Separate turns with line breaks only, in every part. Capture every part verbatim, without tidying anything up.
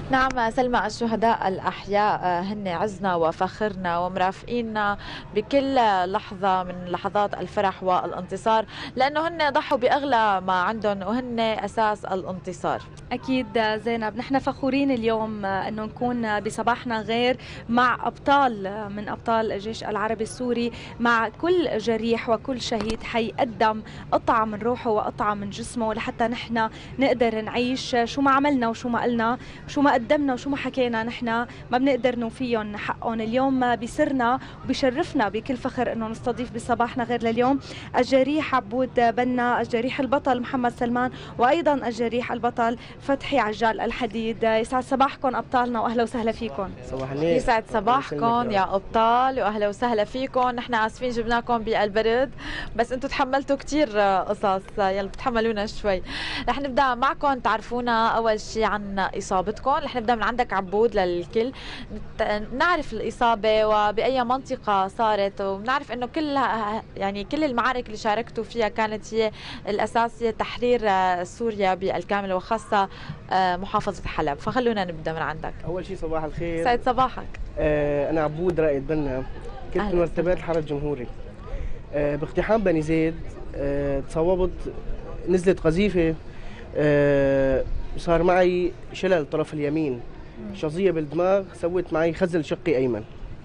نعم سلمى، الشهداء الأحياء هن عزنا وفخرنا ومرافقينا بكل لحظة من لحظات الفرح والانتصار، لأنه هن ضحوا بأغلى ما عندهم وهن أساس الانتصار.
أكيد زينب، نحن فخورين اليوم أنه نكون بصباحنا غير مع أبطال من أبطال الجيش العربي السوري، مع كل جريح وكل شهيد حي قدم قطعة من روحه وقطعة من جسمه لحتى نحن نقدر نعيش. شو ما عملنا وشو ما قلنا شو ما قدمنا وشو ما حكينا نحن ما بنقدر نوفيهم حقهم. اليوم بيسرنا وبيشرفنا بكل فخر أنه نستضيف بصباحنا غير لليوم الجريح عبود بنا، الجريح البطل محمد سلمان، وأيضا الجريح البطل فتحي عجال الحديد. يسعد صباحكم أبطالنا وأهلا وسهلا فيكم.
صباح النور.
يسعد صباحكم يا أبطال وأهلا وسهلا فيكم. نحن آسفين جبناكم بالبرد، بس أنتم تحملتوا كتير قصص، يلا بتحملونا شوي. رح نبدأ معكم، تعرفونا أول شيء عن إصابتكم. رح نبدأ من عندك عبود للكل، نعرف الإصابة وبأي منطقة صارت، وبنعرف إنه كل يعني كل المعارك اللي شاركتوا فيها كانت هي الأساسية تحرير سوريا بالكامل وخاصة محافظة حلب، فخلونا نبدأ من عندك.
أول شيء صباح الخير.
سعد صباحك.
آه أنا عبود رائد بنا، كنت من مرتبات الحرس الجمهوري. آه باقتحام بني زيد آه تصوبت، نزلت قذيفة، آه صار معي شلل طرف اليمين، شظية بالدماغ، سوت معي خزل شقي أيمن،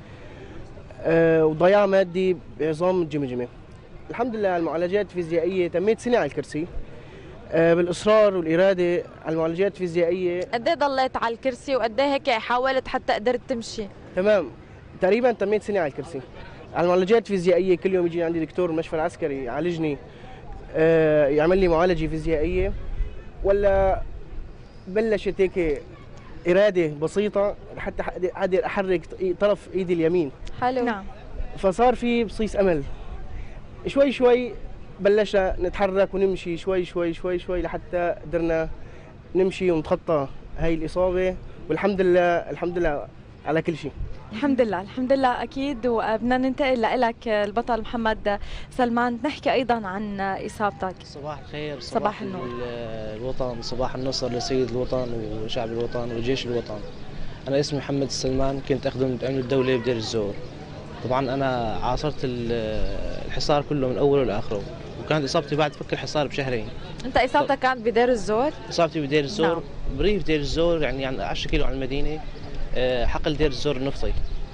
أه وضياع مادي بعظام الجمجمة. الحمد لله على المعالجات الفيزيائية، تميت سنة على الكرسي. أه بالإصرار والإرادة على المعالجات الفيزيائية.
قد ايه ضليت على الكرسي وقد ايه هيك حاولت حتى قدرت تمشي؟
تمام، تقريبا تميت سنة على الكرسي. على المعالجات الفيزيائية كل يوم يجي عندي دكتور المشفى العسكري يعالجني، أه يعمل لي معالجة فيزيائية، ولا بلشت هيك إرادة بسيطة حتى أقدر أحرك طرف إيدي اليمين.
حلو.
نعم.
فصار في بصيص أمل، شوي شوي بلشنا نتحرك ونمشي شوي شوي شوي شوي لحتى قدرنا نمشي ونتخطى هاي الإصابة، والحمد لله الحمد لله على كل شيء.
الحمد لله الحمد لله أكيد. وبدنا ننتقل لك البطل محمد سلمان، نحكي أيضا عن إصابتك.
صباح الخير،
صباح, صباح
النور، الوطن، صباح النصر لسيد الوطن وشعب الوطن وجيش الوطن. أنا اسمي محمد سلمان، كنت أخدم أمن الدولة بدير الزور. طبعا أنا عاصرت الحصار كله من أوله لآخره، وكانت إصابتي بعد فك الحصار بشهرين.
أنت إصابتك كانت بدير الزور؟
إصابتي بدير الزور. نعم. بريف دير الزور، يعني يعني عشرة كيلو عن المدينة، حقل دير الزور النفطي.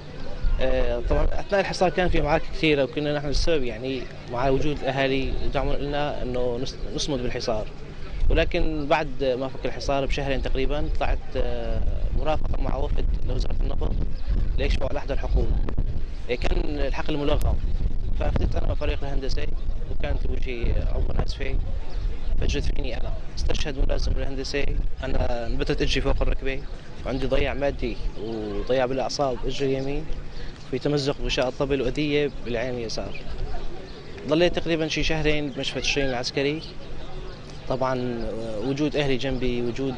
طبعا اثناء الحصار كان في معارك كثيره، وكنا نحن السبب يعني مع وجود الاهالي دعموا لنا انه نصمد بالحصار. ولكن بعد ما فك الحصار بشهرين تقريبا طلعت مرافقه مع وفد لوزاره النفط ليكشفوا على احد الحقول. كان الحقل ملغم، فاخذت انا وفريق الهندسه، وكانت وجهي عضو اسفي، فجت فيني انا استشهد ملازم الهندسه. انا نبتت اجري فوق الركبه، وعندي ضياع مادي وضياع بالاعصاب اجري اليمين، في تمزق بغشاء الطبل واذيه بالعين اليسار. ضليت تقريبا شي شهرين بمشفى تشرين العسكري. طبعا وجود اهلي جنبي، وجود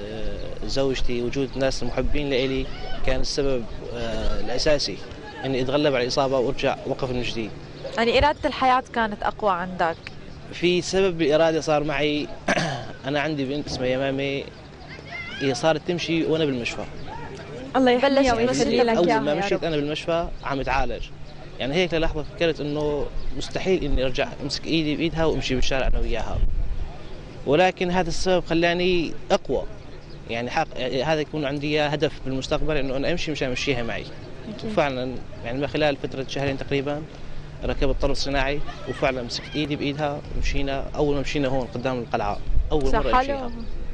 زوجتي، وجود ناس المحبين لإلي كان السبب الاساسي اني اتغلب على الاصابه وارجع وقف من جديد.
يعني اراده الحياه كانت اقوى عندك؟
في سبب بالاراده صار معي. انا عندي بنت اسمها يمامه، هي صارت تمشي وانا بالمشفى.
الله يحميها ويسلي لك
اول
اياها.
ما مشيت انا بالمشفى عم اتعالج، يعني هيك للحظه فكرت انه مستحيل اني ارجع امسك ايدي بايدها وامشي بالشارع انا وياها. ولكن هذا السبب خلاني اقوى، يعني حق هذا يكون عندي هدف بالمستقبل انه انا امشي مشان امشيها معي. وفعلا يعني من خلال فتره شهرين تقريبا ركبت طرف صناعي، وفعلا مسكت ايدي بايدها ومشينا. اول ما مشينا هون قدام القلعه اول مره امشيها.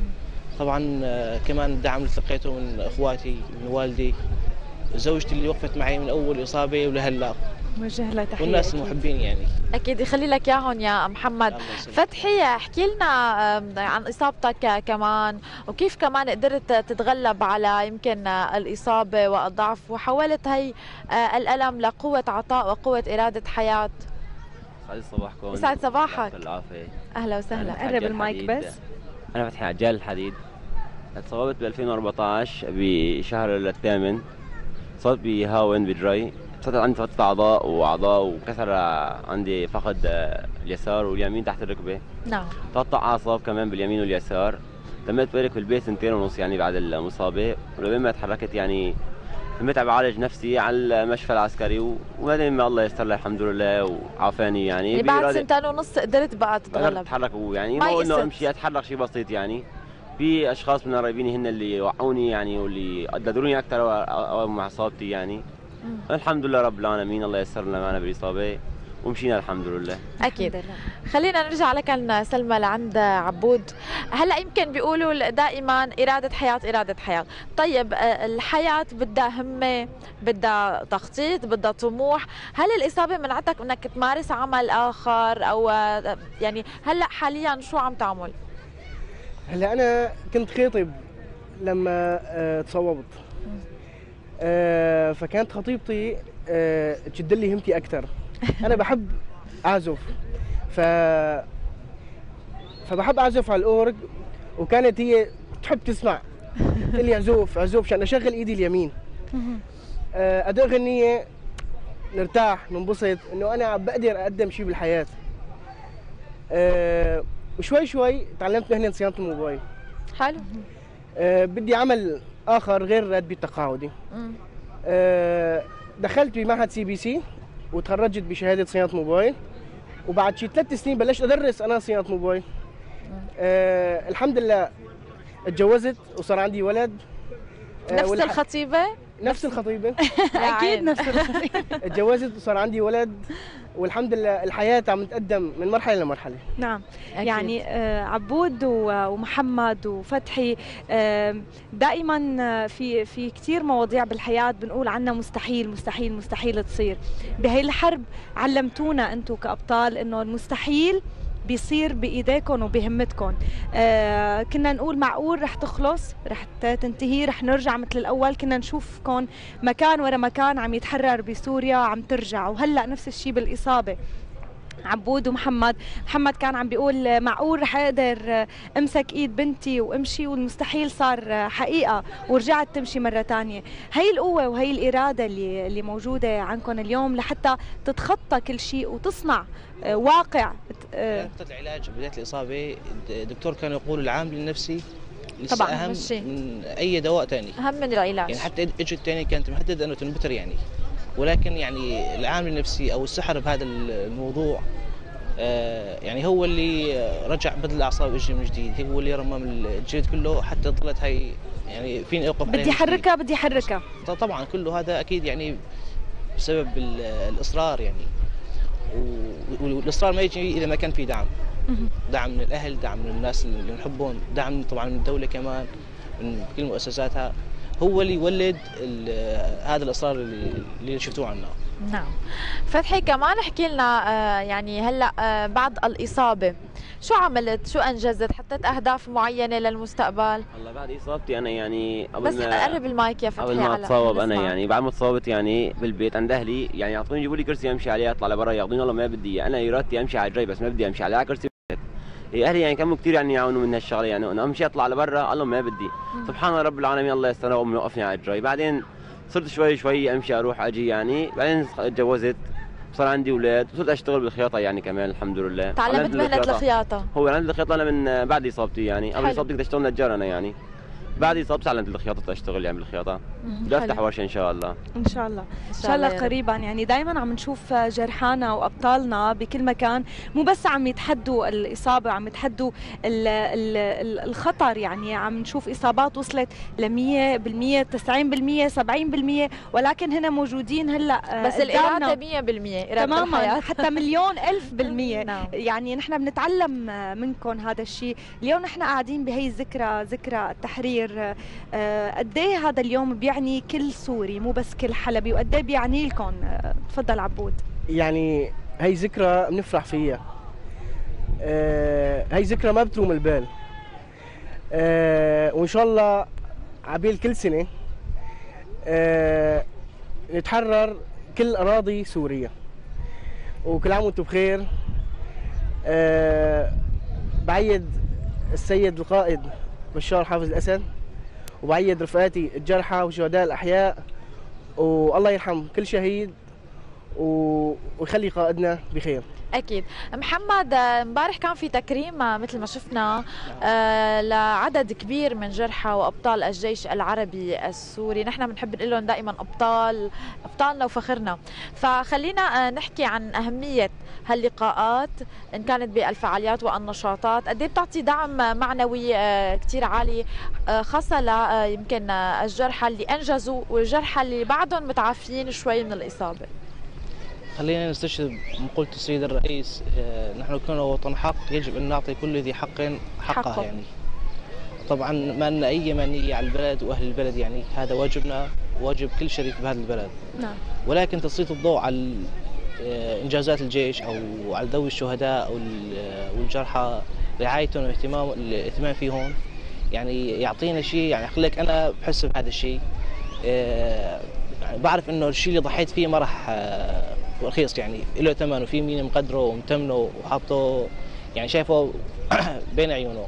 طبعا كمان الدعم اللي تلقيته من اخواتي، من والدي، زوجتي اللي وقفت معي من اول اصابه ولهلا،
وجه لها تحيه،
والناس المحبين يعني.
اكيد يخلي لك اياهم يا محمد. فتحي، احكي لنا عن اصابتك كمان، وكيف كمان قدرت تتغلب على يمكن الاصابه والضعف وحولت هي الالم لقوه عطاء وقوه اراده حياه.
يسعد صباحكم.
يسعد صباحك.
بالعافيه.
اهلا وسهلا.
قرب المايك بس.
انا فتحي عجال الحديد. تصابت ب ألفين وأربعطعش بشهر الثامن، صرت بهاون بدري، صارت عندي فترة أعضاء وأعضاء وكسر عندي فقد اليسار واليمين تحت الركبة.
نعم.
تقطع أعصاب كمان باليمين واليسار. تميت بالك في البيت سنتين ونص يعني بعد المصابة، ولما ما تحركت يعني تميت عم بعالج نفسي على المشفى العسكري، وبعدين ما الله يستر لي الحمد لله وعافاني يعني.
يعني بعد سنتين ونص قدرت بقى تتغلب؟
قدرت اتحرك يعني مو انه امشي اتحرك شيء بسيط يعني. في اشخاص من قرايبيني هن اللي وعوني يعني واللي قدروني اكثر مع اصابتي يعني. مم. الحمد لله رب العالمين، الله يسر لنا معنا بالاصابه ومشينا الحمد لله.
اكيد. خلينا نرجع لكن سلمى لعند عبود. هلا يمكن بيقولوا دائما اراده حياه اراده حياه، طيب الحياه بدها همه، بدها تخطيط، بدها طموح، هل الاصابه منعتك انك تمارس عمل اخر او يعني هلا حاليا شو عم تعمل؟
هلا انا كنت خاطب لما أه تصوبت، أه فكانت خطيبتي أه تشد لي همتي اكثر. انا بحب اعزف، ف فبحب اعزف على الاورج، وكانت هي تحب تسمع تقول لي عزوف عزوف عشان اشغل ايدي اليمين، أه ادق غنيه نرتاح ننبسط انه انا عم بقدر اقدم شيء بالحياه. أه وشوي شوي تعلمت مهنه صيانه الموبايل.
حلو.
أه بدي عمل اخر غير الراتب التقاعدي. أه دخلت بمعهد سي بي سي وتخرجت بشهاده صيانه موبايل، وبعد شي ثلاث سنين بلشت ادرس انا صيانه موبايل. أه الحمد لله اتجوزت وصار عندي ولد.
أه نفس والح... الخطيبه؟
نفس الخطيبه.
اكيد نفس الخطيبه.
اتجوزت وصار عندي ولد، والحمد لله الحياه عم تقدم من مرحله لمرحله.
نعم. أكيد. يعني آه عبود ومحمد وفتحي، آه دائما في في كثير مواضيع بالحياه بنقول عنها مستحيل مستحيل مستحيل تصير. بهي الحرب علمتونا انتم كابطال انه المستحيل بيصير بايديكم وبهمتكم. آه كنا نقول معقول رح تخلص، رح تنتهي، رح نرجع مثل الاول. كنا نشوفكم مكان ورا مكان عم يتحرر بسوريا، عم ترجع، وهلا نفس الشيء بالاصابه. عبود ومحمد، محمد كان عم بيقول معقول رح اقدر امسك ايد بنتي وامشي، والمستحيل صار حقيقه ورجعت تمشي مره ثانيه. هي القوه وهي الاراده اللي اللي موجوده عندكم اليوم لحتى تتخطى كل شيء وتصنع واقع.
نقطه العلاج بدايه الاصابه الدكتور كان يقول العامل النفسي
طبعا
اهم من اي دواء ثاني،
اهم من العلاج.
يعني حتى اجت الثانيه كانت محدده انه تنبتر يعني، ولكن يعني العامل النفسي او السحر بهذا الموضوع آه يعني هو اللي رجع بدل الاعصاب اجي من جديد، هو اللي رمم الجلد كله حتى ظلت هي يعني فيني اوقف
بدي احركها بدي احركها.
طبعا كله هذا اكيد يعني بسبب الاصرار يعني، والاصرار ما يجي اذا ما كان في دعم. دعم من الاهل، دعم من الناس اللي نحبهم، دعم طبعا من الدوله كمان، من كل مؤسساتها، هو اللي يولد هذا الاصرار اللي, اللي شفتوه عنا.
نعم. فتحي كمان احكي لنا آه يعني هلا آه بعد الاصابه شو عملت؟ شو انجزت؟ حطيت اهداف معينه للمستقبل؟
هلا بعد اصابتي انا يعني قبل
بس قرب المايك يا فتحي.
قبل ما اتصاوب انا يعني بعد ما تصاوبت يعني بالبيت عند اهلي يعني يعطوني يجيبوا لي كرسي امشي عليه اطلع لبرا، ياخذوني والله ما بدي، انا ارادتي امشي على الجاي بس ما بدي امشي على كرسي. اهلي يعني كانوا كثير يعني يعاونوا من هالشغله يعني انا امشي اطلع لبرا قال لهم ما بدي. مم. سبحان رب العالمين الله يستر وامي وقفني على الجاي. بعدين صرت شوي شوي امشي اروح اجي يعني، بعدين تجوزت صار عندي اولاد وصرت اشتغل بالخياطه يعني كمان الحمد لله.
تعلمت مهنه الخياطه؟
هو عندي الخياطه انا من بعد اصابتي يعني، قبل اصابتي كنت اشتغل نجار انا يعني، بعد اصابتي تعلمت الخياطه اشتغل يعني بالخياطه. بدي افتح ورشه ان شاء الله.
ان شاء الله ان شاء الله قريبا يعني. دائما عم نشوف جرحانا وابطالنا بكل مكان مو بس عم يتحدوا الاصابه، عم يتحدوا ال ال الخطر يعني. عم نشوف اصابات وصلت ل مية بالمية تسعين بالمية سبعين بالمية، ولكن هنا موجودين هلا
بس الاراده مية بالمية اراده
تماما
الحياه
حتى مليون الف بالمية. يعني نحن بنتعلم منكم هذا الشيء اليوم. نحن قاعدين بهي الذكرى، ذكرى التحرير. قد ايه هذا اليوم بيعني كل سوري مو بس كل حلبي، وقد ايه بيعني لكم؟ تفضل عبود.
يعني هي ذكرى بنفرح فيها، آه هي ذكرى ما بتروم البال، آه وان شاء الله عبيل كل سنه آه نتحرر كل اراضي سوريا، وكل عام وانتم بخير. آه بعيد السيد القائد بشار حافظ الاسد، وبعيد رفقاتي الجرحى وشهداء الاحياء، والله يرحم كل شهيد ويخلي قائدنا بخير.
اكيد. محمد، امبارح كان في تكريم مثل ما شفنا آه لعدد كبير من جرحى وابطال الجيش العربي السوري، نحن بنحب نقول لهم دائما ابطال، ابطالنا وفخرنا. فخلينا آه نحكي عن اهميه هاللقاءات ان كانت بالفعاليات والنشاطات، قد ايه بتعطي دعم معنوي آه كثير عالي آه خاصه ل آه يمكن آه الجرحى اللي انجزوا والجرحى اللي بعدهم متعافيين شوي من الاصابه.
خلينا نستشهد مقولة السيد الرئيس، نحن كنا وطن حق يجب أن نعطي كل ذي حق حقه حقه. يعني طبعا ما لنا أي مانية على البلد وأهل البلد، يعني هذا واجبنا، واجب كل شريف بهذا البلد. نعم. ولكن تسليط الضوء على إنجازات الجيش أو على ذوي الشهداء والجرحى، رعايتهم واهتمام الاهتمام فيهم، يعني يعطينا شيء، يعني خليك أنا بحس بهذا الشيء. يعني بعرف إنه الشيء اللي ضحيت فيه ما راح رخيص، يعني له ثمن، وفي مين مقدره ومتمنه وحاطه، يعني شايفه بين عيونه.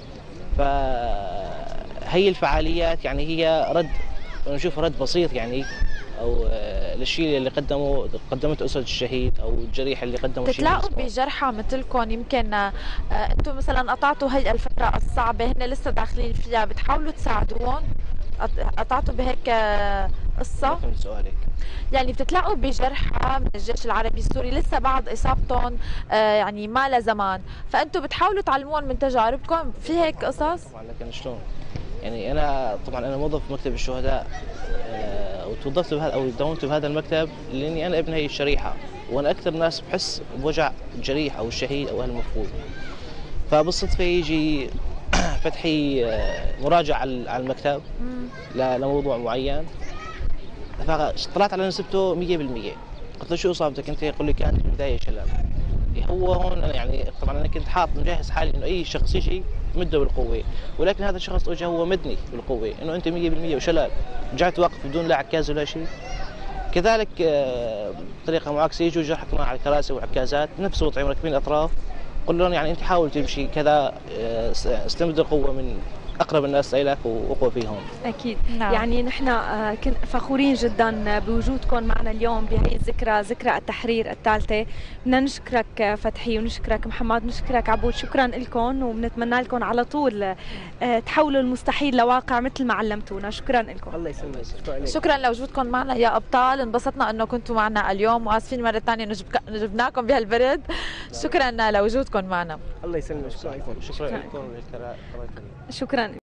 فهي الفعاليات يعني هي رد، نشوف رد بسيط يعني، او للشيء اللي قدمه قدمته اسره الشهيد او الجريح اللي قدمه.
تتلاقوا بجرحى مثلكم، يمكن انتم مثلا قطعتوا هي الفتره الصعبه، هن لسه داخلين فيها، بتحاولوا تساعدوهم؟ قطعتوا بهيك قصه؟
سؤالك
يعني بتتلاقوا بجرحى من الجيش العربي السوري لسه بعد اصابتهم آه يعني ما له زمان، فانتم بتحاولوا تعلموهم من تجاربكم، في هيك قصص؟
طبعا. لكن شلون؟ يعني انا طبعا انا موظف في مكتب الشهداء، آه وتوظفت بهذا او داومت بهذا المكتب لاني انا ابن هي الشريحه، وانا اكثر ناس بحس بوجع الجريح او الشهيد او اهل المفقود. فبالصدفه يجي فتحي مراجعه على المكتب لموضوع معين، فطلعت على نسبته مية بالمية. قلت له شو اصابتك انت؟ يقول لي كانت بدايه شلل. هو هون انا يعني طبعا انا كنت حاط مجهز حالي انه اي شخص يجي مده بالقوه، ولكن هذا الشخص اجى هو مدني بالقوه، انه انت مية بالمية وشلل. رجعت واقف بدون لا عكاز ولا شيء. كذلك بطريقه معاكسه يجوا جرحى كمان على الكراسي وعكازات نفس وضعي، مركبين اطراف. قل لهم يعني انت حاول تمشي كذا، استمد القوه من اقرب الناس اليك واقوى فيهم.
اكيد. نعم. يعني نحن فخورين جدا بوجودكم معنا اليوم بهي الذكرى، ذكرى التحرير الثالثه. بدنا نشكرك فتحي ونشكرك محمد ونشكرك عبود، شكرا لكم، وبنتمنى لكم على طول تحولوا المستحيل لواقع مثل ما علمتونا. شكرا لكم.
الله يسلمك. شكرا,
شكرا لوجودكم معنا يا ابطال، انبسطنا انه كنتوا معنا اليوم، واسفين مره ثانيه جبناكم بهالبرد. شكرا لوجودكم معنا.
الله يسلمك. شكرا
لكم. شكرا لكم.
شكرا.